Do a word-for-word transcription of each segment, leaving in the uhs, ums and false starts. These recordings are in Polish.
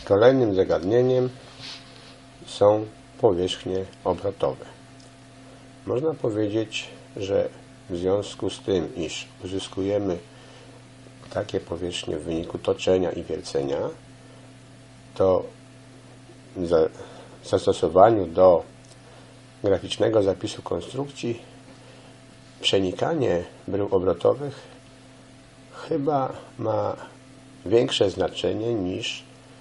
Kolejnym zagadnieniem są powierzchnie obrotowe. Można powiedzieć, że w związku z tym, iż uzyskujemy takie powierzchnie w wyniku toczenia i wiercenia, to w zastosowaniu do graficznego zapisu konstrukcji przenikanie brył obrotowych chyba ma większe znaczenie niż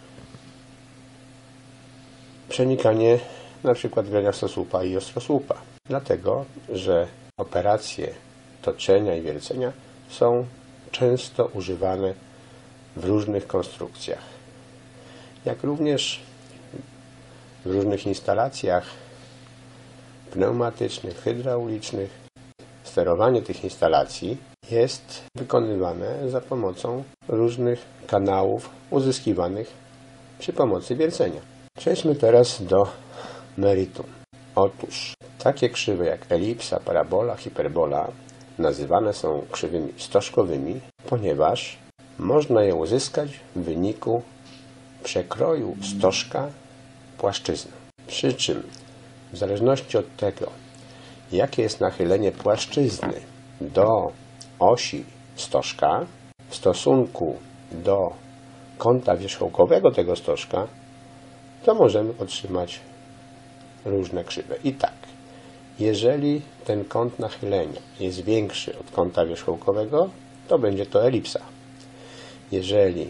przenikanie na przykład graniastosłupa i ostrosłupa. Dlatego, że operacje toczenia i wiercenia są często używane w różnych konstrukcjach. Jak również w różnych instalacjach pneumatycznych, hydraulicznych. Sterowanie tych instalacji jest wykonywane za pomocą różnych kanałów uzyskiwanych przy pomocy wiercenia. Przejdźmy teraz do meritum. Otóż takie krzywe jak elipsa, parabola, hiperbola nazywane są krzywymi stożkowymi, ponieważ można je uzyskać w wyniku przekroju stożka płaszczyzny. Przy czym w zależności od tego, jakie jest nachylenie płaszczyzny do osi stożka w stosunku do kąta wierzchołkowego tego stożka, to możemy otrzymać różne krzywe. I tak, jeżeli ten kąt nachylenia jest większy od kąta wierzchołkowego, to będzie to elipsa. Jeżeli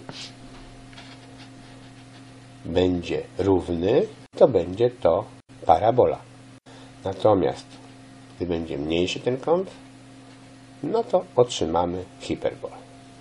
będzie równy, to będzie to parabola. Natomiast gdy będzie mniejszy ten kąt, no to otrzymamy hiperbolę.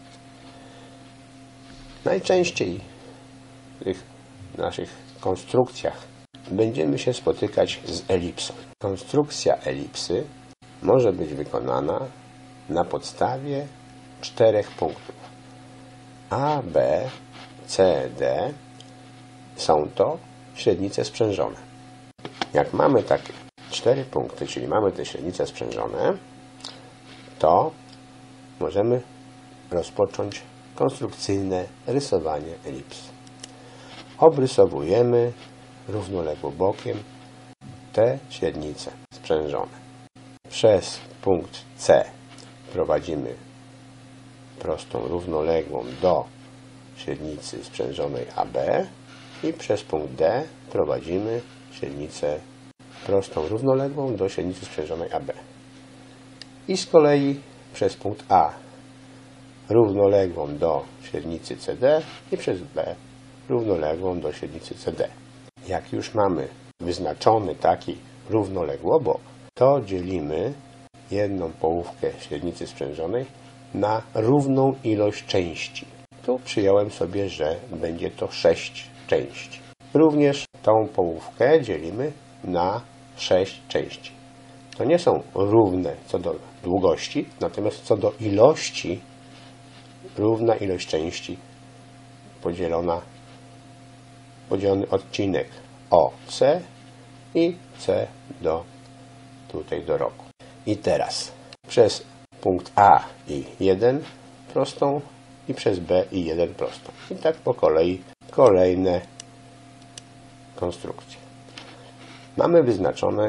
Najczęściej w tych naszych konstrukcjach będziemy się spotykać z elipsą. Konstrukcja elipsy może być wykonana na podstawie czterech punktów. A, B, C, D są to średnice sprzężone. Jak mamy takie cztery punkty, czyli mamy te średnice sprzężone, to możemy rozpocząć konstrukcyjne rysowanie elipsy. Obrysowujemy równoległo bokiem te średnice sprzężone. Przez punkt C prowadzimy prostą równoległą do średnicy sprzężonej A B i przez punkt D prowadzimy średnicę prostą równoległą do średnicy sprzężonej A B. I z kolei przez punkt A równoległą do średnicy C D i przez B równoległą do średnicy C D. Jak już mamy wyznaczony taki równoległobok, to dzielimy jedną połówkę średnicy sprzężonej na równą ilość części. Tu przyjąłem sobie, że będzie to sześć części. Również tą połówkę dzielimy na sześć części. To nie są równe co do długości, natomiast co do ilości równa ilość części podzielona, podzielony odcinek O C i C do tutaj do roku. I teraz przez punkt A i jeden prostą i przez B i jeden prostą. I tak po kolei kolejne konstrukcje. Mamy wyznaczone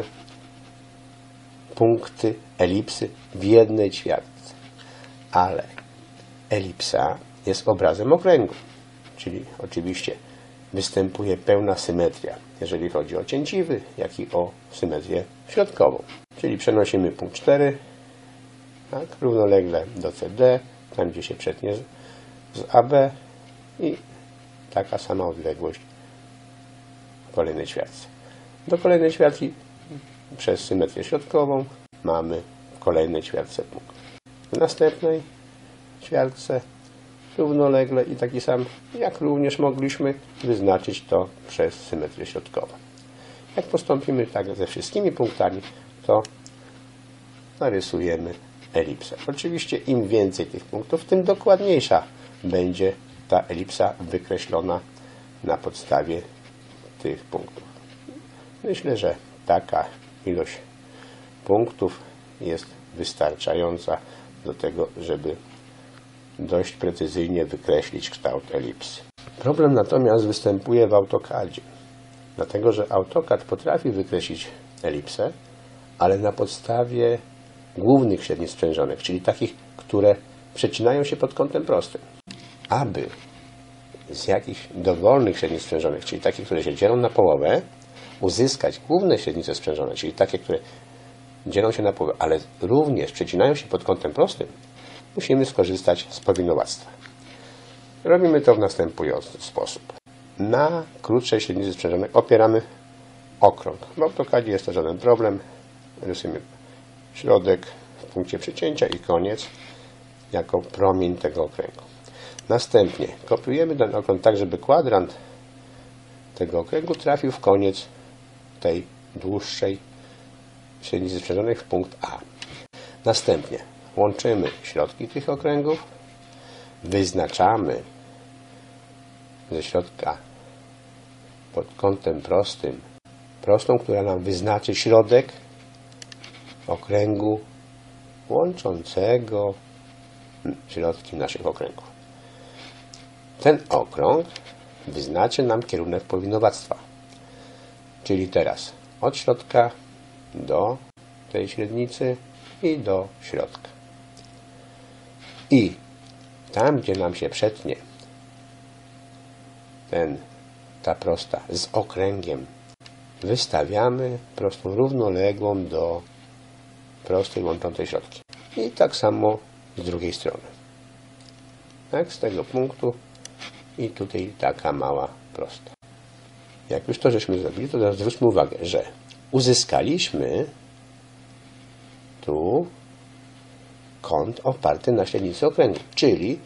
punkty elipsy w jednej ćwiartce, ale elipsa jest obrazem okręgu, czyli oczywiście występuje pełna symetria, jeżeli chodzi o cięciwy, jak i o symetrię środkową. Czyli przenosimy punkt cztery tak, równolegle do C D, tam gdzie się przetnie z, z A B i taka sama odległość w kolejnej ćwiartce. Do kolejnej ćwiartki przez symetrię środkową mamy w kolejnej ćwiartce punkt. W następnej ćwiartce równolegle i taki sam, jak również mogliśmy wyznaczyć to przez symetrię środkową. Jak postąpimy tak ze wszystkimi punktami, to narysujemy elipsę. Oczywiście im więcej tych punktów, tym dokładniejsza będzie ta elipsa wykreślona na podstawie tych punktów. Myślę, że taka ilość punktów jest wystarczająca do tego, żeby dość precyzyjnie wykreślić kształt elipsy. Problem natomiast występuje w AutoCADzie, dlatego że AutoCAD potrafi wykreślić elipsę, ale na podstawie głównych średnic sprzężonych, czyli takich, które przecinają się pod kątem prostym. Aby z jakichś dowolnych średnic sprzężonych, czyli takich, które się dzielą na połowę, uzyskać główne średnice sprzężone, czyli takie, które dzielą się na połowę, ale również przecinają się pod kątem prostym, musimy skorzystać z powinowactwa. Robimy to w następujący sposób. Na krótszej średnicy sprzężonej opieramy okrąg. W AutoCADzie jest to żaden problem. Rysujemy środek w punkcie przecięcia i koniec jako promień tego okręgu. Następnie kopiujemy ten okrąg tak, żeby kwadrant tego okręgu trafił w koniec tej dłuższej średnicy sprzężonej w punkt A. Następnie łączymy środki tych okręgów, wyznaczamy ze środka pod kątem prostym prostą, która nam wyznaczy środek okręgu łączącego środki naszych okręgów. Ten okrąg wyznaczy nam kierunek powinowactwa. Czyli teraz od środka do tej średnicy i do środka. I tam, gdzie nam się przetnie ten, ta prosta z okręgiem, wystawiamy prostą równoległą do prostej łączącej środki. I tak samo z drugiej strony. Tak, z tego punktu i tutaj taka mała prosta. Jak już to żeśmy zrobili, to teraz zwróćmy uwagę, że uzyskaliśmy tu kąt oparty na średnicy okręgu, czyli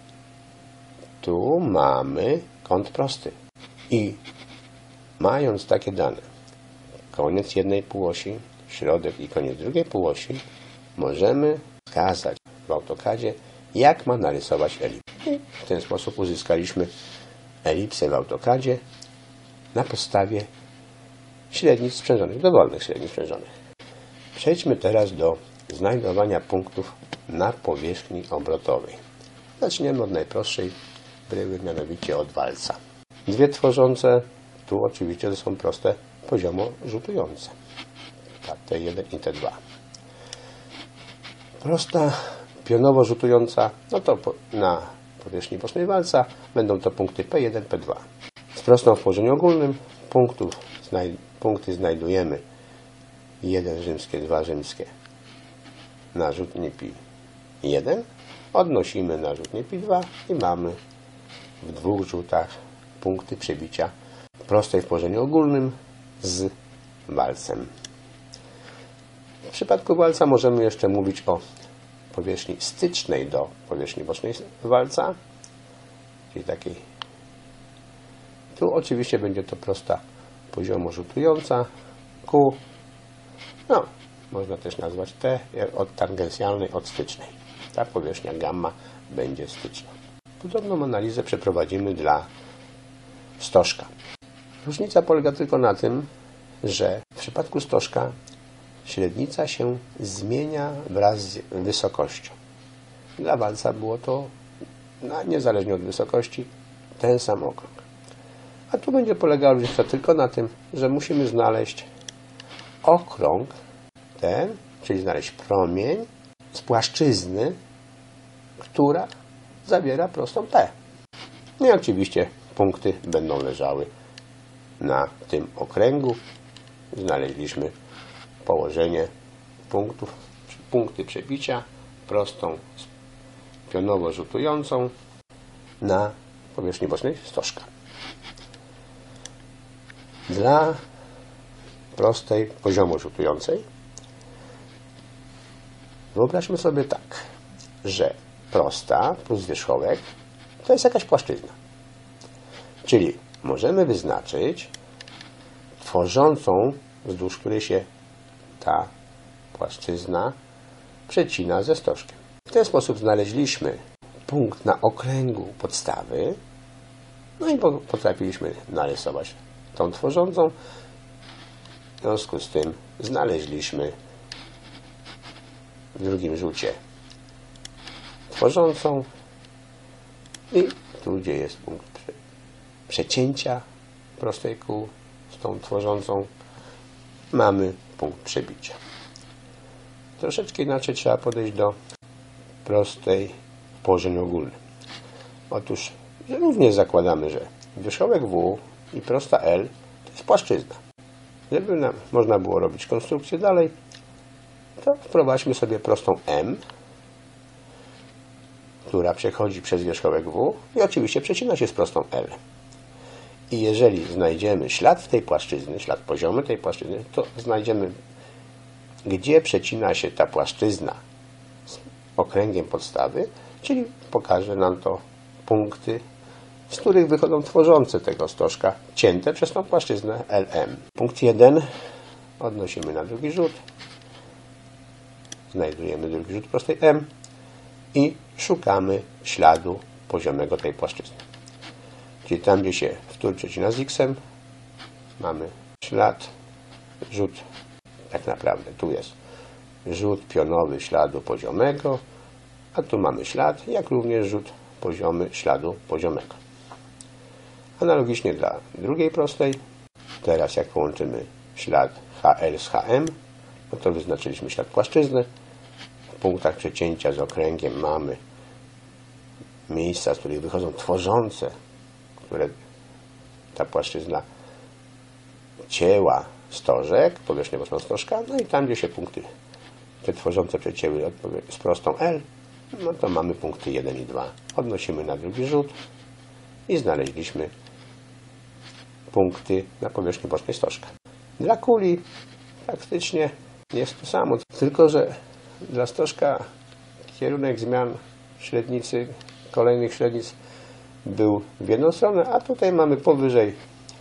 tu mamy kąt prosty. I mając takie dane, koniec jednej półosi, środek i koniec drugiej półosi, możemy wskazać w AutoCADzie, jak ma narysować elipsę. I w ten sposób uzyskaliśmy elipsę w AutoCADzie na podstawie średnic sprzężonych, dowolnych średnic sprzężonych. Przejdźmy teraz do znajdowania punktów na powierzchni obrotowej. Zaczniemy od najprostszej bryły, mianowicie od walca. Dwie tworzące, tu oczywiście to są proste poziomo rzutujące. Tak, T jeden i T dwa. Prosta pionowo rzutująca, no to na powierzchni bocznej walca będą to punkty P jeden, P dwa. Z prostą w położeniu ogólnym punktów, znaj punkty znajdujemy jeden rzymskie, dwa rzymskie na rzutni pi jeden. Odnosimy na rzutni pi dwa i mamy w dwóch rzutach punkty przebicia prostej w położeniu ogólnym z walcem. W przypadku walca możemy jeszcze mówić o powierzchni stycznej do powierzchni bocznej walca, czyli takiej. Tu oczywiście będzie to prosta poziomo rzutująca ku, no, można też nazwać T od tangensjalnej od stycznej. Ta powierzchnia gamma będzie styczna. Podobną analizę przeprowadzimy dla stożka. Różnica polega tylko na tym, że w przypadku stożka średnica się zmienia wraz z wysokością. Dla walca było to, no, niezależnie od wysokości, ten sam okrąg. A tu będzie polegała różnica tylko na tym, że musimy znaleźć okrąg ten, czyli znaleźć promień z płaszczyzny, która zawiera prostą P. No i oczywiście punkty będą leżały na tym okręgu. Znaleźliśmy położenie punktów, punkty przebicia prostą pionowo rzutującą na powierzchni bocznej stożka. Dla prostej poziomo rzutującej wyobraźmy sobie tak, że prosta plus wierzchołek to jest jakaś płaszczyzna. Czyli możemy wyznaczyć tworzącą, wzdłuż której się ta płaszczyzna przecina ze stożkiem. W ten sposób znaleźliśmy punkt na okręgu podstawy, no i potrafiliśmy narysować tą tworzącą. W związku z tym znaleźliśmy w drugim rzucie tworzącą i tu, gdzie jest punkt przecięcia prostej kół z tą tworzącą mamy punkt przebicia. Troszeczkę inaczej trzeba podejść do prostej w położeniu ogólnym. Otóż również zakładamy, że wierzchołek W i prosta L to jest płaszczyzna. Żeby nam można było robić konstrukcję dalej, to wprowadźmy sobie prostą M, która przechodzi przez wierzchołek W i oczywiście przecina się z prostą L. I jeżeli znajdziemy ślad tej płaszczyzny, ślad poziomy tej płaszczyzny, to znajdziemy, gdzie przecina się ta płaszczyzna z okręgiem podstawy, czyli pokaże nam to punkty, z których wychodzą tworzące tego stożka, cięte przez tą płaszczyznę L M. Punkt jeden odnosimy na drugi rzut, znajdujemy drugi rzut prostej M i szukamy śladu poziomego tej płaszczyzny. Czyli tam, gdzie się wtór przecina z X-em, mamy ślad, rzut, tak naprawdę tu jest rzut pionowy śladu poziomego, a tu mamy ślad, jak również rzut poziomy śladu poziomego. Analogicznie dla drugiej prostej, teraz jak połączymy ślad H L z H M, no to wyznaczyliśmy ślad płaszczyzny. W punktach przecięcia z okręgiem mamy miejsca, z których wychodzą tworzące, które ta płaszczyzna cięła stożek, powierzchnię boczną stożka, no i tam, gdzie się punkty te tworzące przecięły z prostą L, no to mamy punkty jeden i dwa. Odnosimy na drugi rzut i znaleźliśmy punkty na powierzchni bocznej stożka. Dla kuli faktycznie jest to samo, tylko że dla stożka kierunek zmian średnicy, kolejnych średnic był w jedną stronę, a tutaj mamy powyżej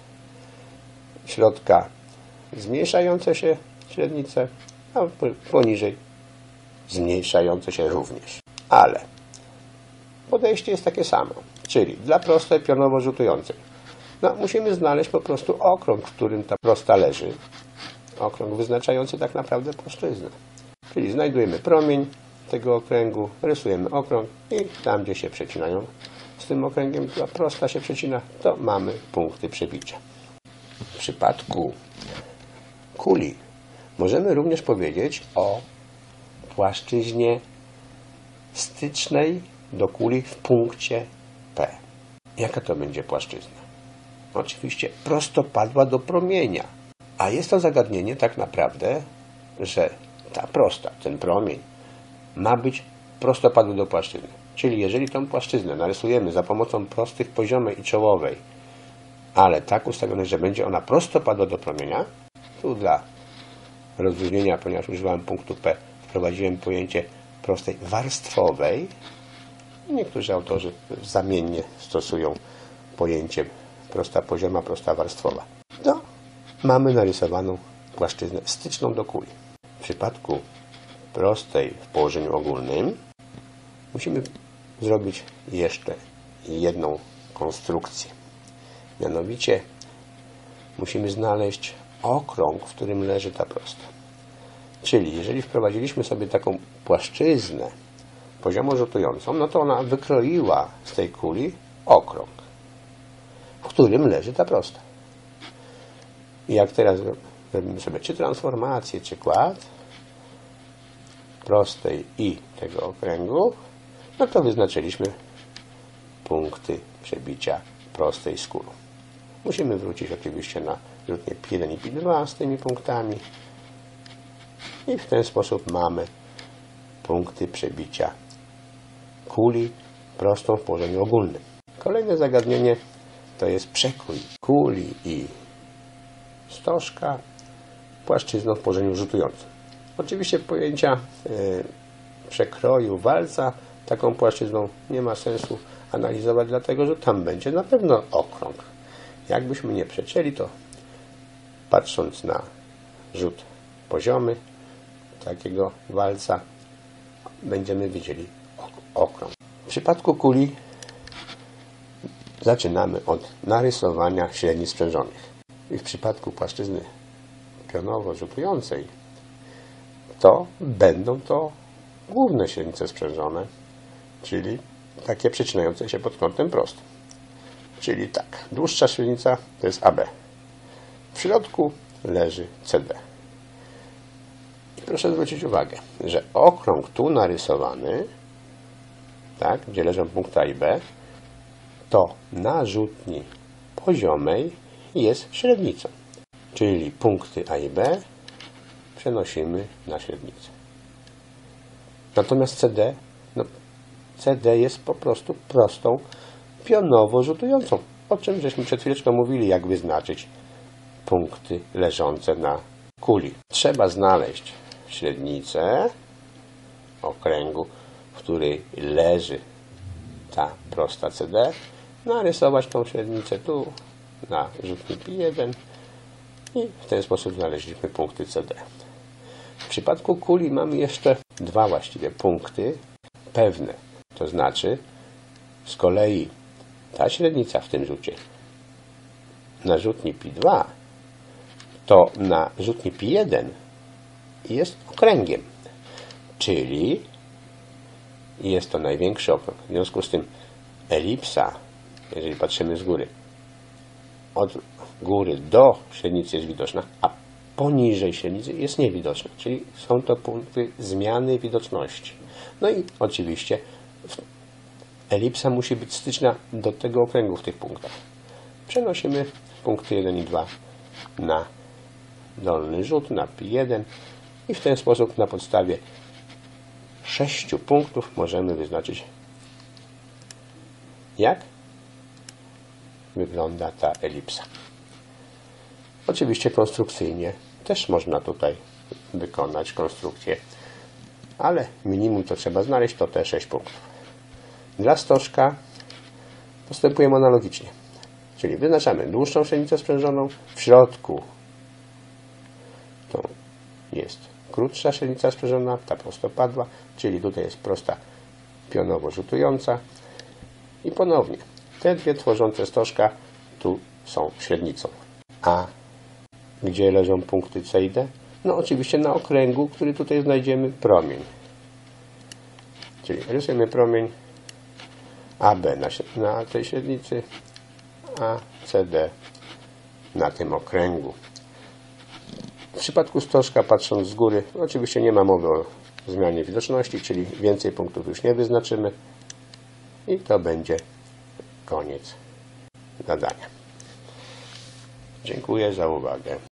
środka zmniejszające się średnice, a poniżej zmniejszające się również. Ale podejście jest takie samo, czyli dla prostej pionowo rzutującej. No, musimy znaleźć po prostu okrąg, w którym ta prosta leży. Okrąg wyznaczający tak naprawdę płaszczyznę. Czyli znajdujemy promień tego okręgu, rysujemy okrąg i tam, gdzie się przecinają z tym okręgiem, ta prosta się przecina, to mamy punkty przebicia. W przypadku kuli możemy również powiedzieć o płaszczyźnie stycznej do kuli w punkcie P. Jaka to będzie płaszczyzna? Oczywiście prostopadła do promienia. A jest to zagadnienie tak naprawdę, że ta prosta, ten promień ma być prostopadły do płaszczyzny. Czyli jeżeli tą płaszczyznę narysujemy za pomocą prostych poziomej i czołowej, ale tak ustawione, że będzie ona prostopadła do promienia, tu dla rozróżnienia, ponieważ używałem punktu P, wprowadziłem pojęcie prostej warstwowej. Niektórzy autorzy zamiennie stosują pojęcie prosta pozioma, prosta warstwowa. To mamy narysowaną płaszczyznę styczną do kuli. W przypadku prostej w położeniu ogólnym musimy zrobić jeszcze jedną konstrukcję. Mianowicie musimy znaleźć okrąg, w którym leży ta prosta. Czyli jeżeli wprowadziliśmy sobie taką płaszczyznę poziomo rzutującą, no to ona wykroiła z tej kuli okrąg, w którym leży ta prosta. I jak teraz robimy sobie czy transformację, czy kład prostej i tego okręgu, no to wyznaczyliśmy punkty przebicia prostej z kulą. Musimy wrócić oczywiście na rzutnie P jeden i P dwa z tymi punktami i w ten sposób mamy punkty przebicia kuli prostą w położeniu ogólnym. Kolejne zagadnienie to jest przekrój kuli i stożka płaszczyzną w położeniu rzutującym. Oczywiście pojęcia y, przekroju walca taką płaszczyzną nie ma sensu analizować, dlatego że tam będzie na pewno okrąg. Jakbyśmy nie przecięli, to patrząc na rzut poziomy takiego walca będziemy widzieli okrąg. W przypadku kuli zaczynamy od narysowania średnic sprzężonych. I w przypadku płaszczyzny pionowo rzutującej to będą to główne średnice sprzężone, czyli takie przecinające się pod kątem prostym. Czyli tak, dłuższa średnica to jest A B. W środku leży C D. I proszę zwrócić uwagę, że okrąg tu narysowany, tak, gdzie leżą punkty A i B, to na rzutni poziomej jest średnicą. Czyli punkty A i B przenosimy na średnicę. Natomiast C D, no, C D jest po prostu prostą, pionowo rzutującą. O czym żeśmy przed chwileczką mówili, jak wyznaczyć punkty leżące na kuli. Trzeba znaleźć średnicę okręgu, w której leży ta prosta C D, narysować tą średnicę tu na rzutni Pi jeden i w ten sposób znaleźliśmy punkty C D. W przypadku kuli mamy jeszcze dwa właściwie punkty pewne, to znaczy z kolei ta średnica w tym rzucie na rzutni Pi dwa to na rzutni Pi jeden jest okręgiem, czyli jest to największy okrąg. W związku z tym elipsa, jeżeli patrzymy z góry, od góry do średnicy jest widoczna, a poniżej średnicy jest niewidoczna, czyli są to punkty zmiany widoczności. No i oczywiście elipsa musi być styczna do tego okręgu w tych punktach. Przenosimy punkty jeden i dwa na dolny rzut, na Pi jeden i w ten sposób na podstawie sześciu punktów możemy wyznaczyć, jak wygląda ta elipsa. Oczywiście konstrukcyjnie też można tutaj wykonać konstrukcję, ale minimum to trzeba znaleźć, to te sześć punktów. Dla stożka postępujemy analogicznie, czyli wyznaczamy dłuższą średnicę sprzężoną, w środku to jest krótsza średnica sprzężona, ta prostopadła, czyli tutaj jest prosta pionowo rzutująca i ponownie te dwie tworzące stożka tu są średnicą. A gdzie leżą punkty C i D? No oczywiście na okręgu, który tutaj znajdziemy promień. Czyli rysujemy promień A B na, na tej średnicy, a C D na tym okręgu. W przypadku stożka, patrząc z góry, oczywiście nie ma mowy o zmianie widoczności, czyli więcej punktów już nie wyznaczymy i to będzie koniec zadania. Dziękuję za uwagę.